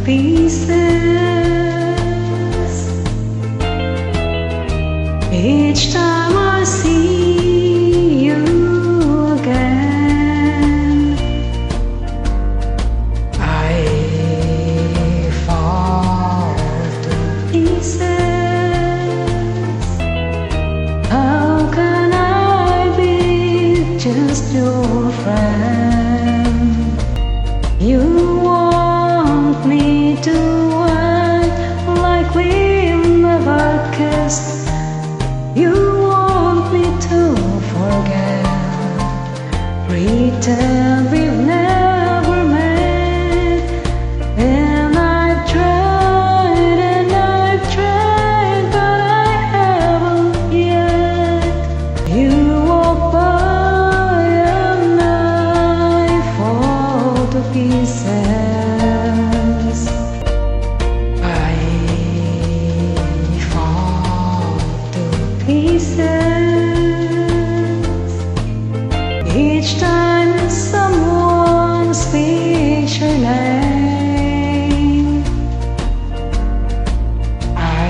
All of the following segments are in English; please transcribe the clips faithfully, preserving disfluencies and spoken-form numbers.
pieces. Each time I see you again, I fall to pieces. How can I be just your friend? You want me to act like we never kissed. You want me to forget, pretend we've never met. And I've tried and I've tried, but I haven't yet. You walk by and I fall to pieces. I fall to pieces. Each time someone speaks your name, I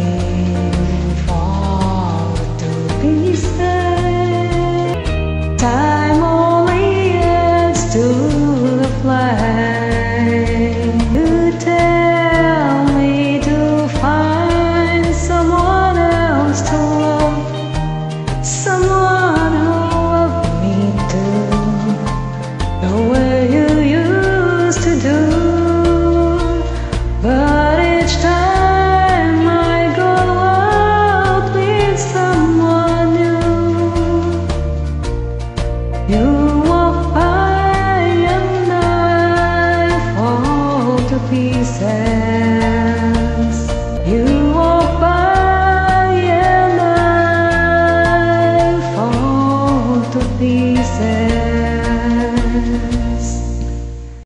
fall to pieces. Time only adds to the flame. You tell me to find someone else to love, someone who loved me too, the way you used to do. But each time I go out with someone new, you walk by and I fall to pieces. You walk by and I fall to pieces.